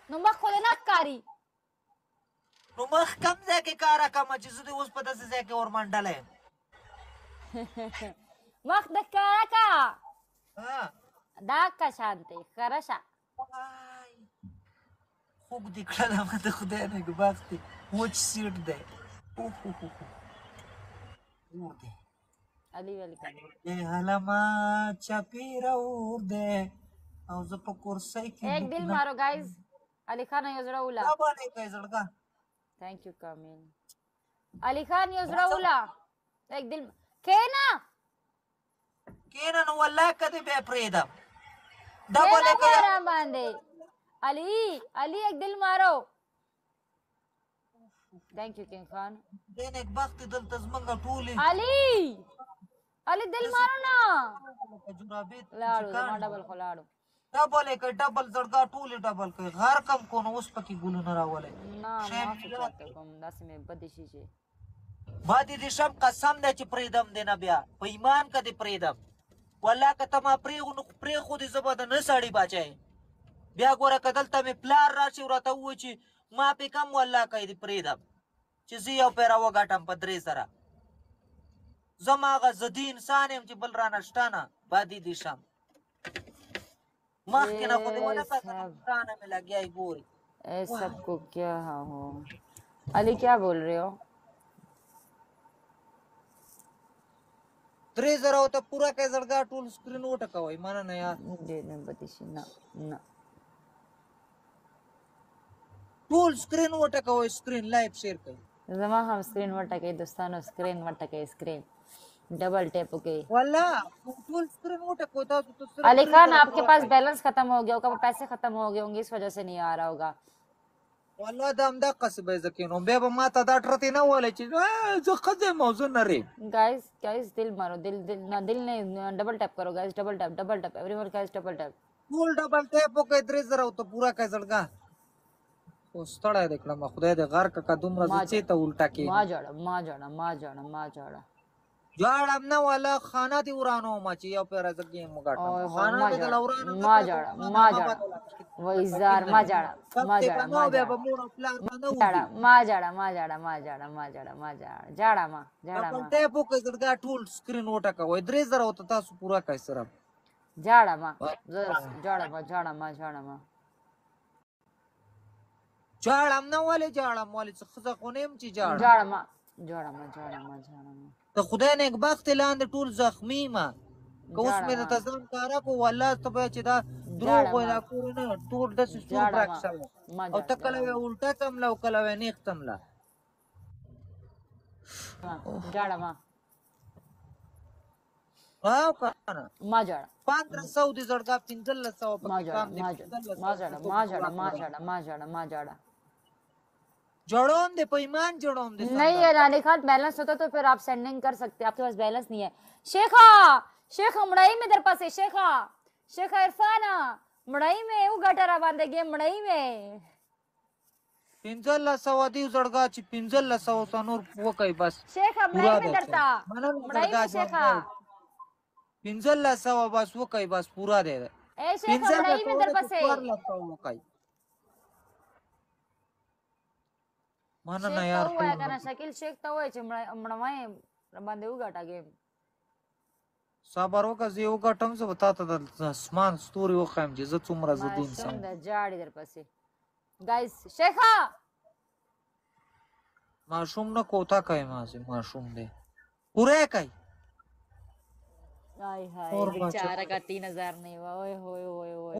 نو مخ خو دې نه ښکاري نو مخ کم ځای کې کار کومه چې زه دې اوس په داسې ځای کې ور منډلی یم مخ د ښکاره کا ها دا که شانتې ښکاره شه وای خوږ دې کړلمه د خدای نېکبخت دی وچ سیټ دی اور دی علي ولیکم هلمه چاپېره اور دی او زه په کورسۍ کې ایک دل مارو گائز علي خان یو زړه وله دا باندې کوي زړګه thank you कमिन علي خان یو زړه وله ایک دل کېنه کېنه نو والله کدې بیا پرېږدم ډبل یې کوي آرام باندې علي ایک دل مارو thank you king Khan دې نېکبخت دلته زمونږ ټولې علي دل مارو نه جورابې لاړو زما ډبل خو لاړو ډبل یې کوي ډبل زړګه ټولې ډبل کوي غر کم کو نو اوس پکې ګلونه راولئ نه ما فکر کوم داسې مې بدې شي چې ما دې دې شم قسم دی چې پرېږدم دې نه بیا په ایمان که دې پرېږدم والله که ته ما پرېښودې زه به د نه سړي باچی بیا ګوره که دلته مې پلار راشي راته ووایي چې ما پې کم والله که دې پرېږدم چې زه یو پیره وګټم په 3 سره زه هغه ضدي انسان یم چې بل رانه شته نه بادي دې شم مخکې نه خو دې ونه کتل رانه مې لګیا یې ګوري اے سب کو کیا ہو علی کیا بول رہے ہو 3 زره ته پوره کوي زړګا ټول سکرین وټکوئ منه نه یار دې نه بدې شي نه ټول سکرین وټکوئ سکرین لایو شیر کوئ زما هم سکرین وټکئ دوستانو سکرین وټکئ سکرین double tap okay वाला full screen वो टक होता तो अली खान आपके पास बैलेंस खत्म हो गया होगा पैसे खत्म हो गए होंगे इस वजह से नहीं आ रहा होगा वाला दम दा कसबे जकिनो बेब माता दा ट्रती ना वाले चीज जो खजे मौजू न रे गाइस दिल मारो दिल नहीं डबल टैप करो guys double tap everyone guys double tap full double tap okay 3 जरा तो पूरा काय जळगा ओ स्थळा देखला म खुदा दे घर का दुमरा जचे त उल्टा के मा जाड़ा जाड़म ना वाला खाना ती उरानो माची या पेरा जगे मुगाटा खाना दे लौरानो मा जाड़ा वो इजार मा जाड़ा जाड़ा मा टैप ओके जळगा टूल स्क्रीन ओटा का वय 3 जरा होता तास पूरा काय सर जाड़ा मा जाड़म ना वाले खजा कोनेम ची जाड़ा मा ته خدای نیک بخت لاندې ټول زخمی ما که اوس مې د تزان کاره کو والله ته به چې دا دروغ وای دا کور نه ټول داسې سور ډک شوی او ته کله وې الټه تمله او کله وې نیغ تمله جاړه ما او کنه ما جاړه 1500 دې زړګا 1500 په کام دې ما جاړه जड़ोम दे पैमान जड़ोम दे नहीं है रानी खान बैलेंस होता तो फिर आप सेंडिंग कर सकते आपके पास बैलेंस नहीं है शेखा मड़ाई में इधर पास है शेखा इरफाना मड़ाई में वो गटारा बांधे गए मड़ाई में 1500 दी जड़गा ची 1500 सनूर वो कई बस शेखा मड़ाई में डरता मड़ाई में शेखा 1500 बस वो कई बस पूरा दे ए शेखा मड़ाई में इधर पास है माना ना यार तो है करना शकील शेख तो है मणवाए बांधे उगाटा गेम सबर होगा जे उगाटम से बताता था आसमान स्टोरी वो खाम जे जत उमरा जदीन सा जाड़ इधर पासे गाइस शेखा मासूम न कोता काय मासे मासूम दे पूरे काय हाय बेचारा का 3000 नहीं हुआ ओए होए